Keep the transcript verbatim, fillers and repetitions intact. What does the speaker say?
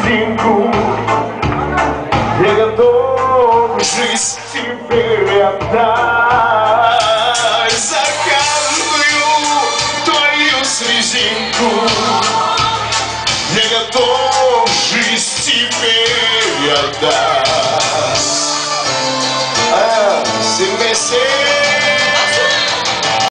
слезинку. Я готов жизнь тебе отдать за каждую твою слезинку. Я готов жизнь тебе отдать.